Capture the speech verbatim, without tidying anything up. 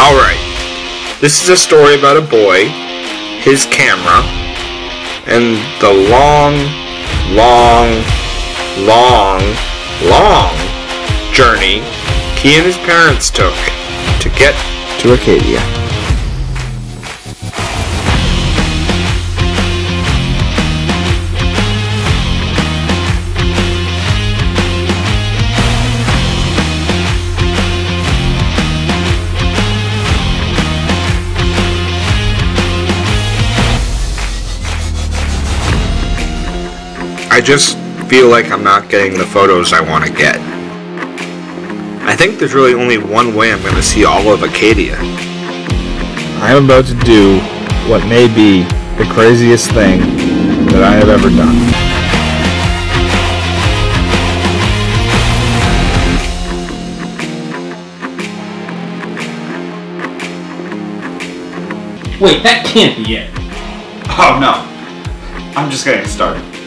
Alright, this is a story about a boy, his camera, and the long, long, long, long journey he and his parents took to get to Acadia. I just feel like I'm not getting the photos I want to get. I think there's really only one way I'm going to see all of Acadia. I'm about to do what may be the craziest thing that I have ever done. Wait, that can't be it. Oh no, I'm just getting started.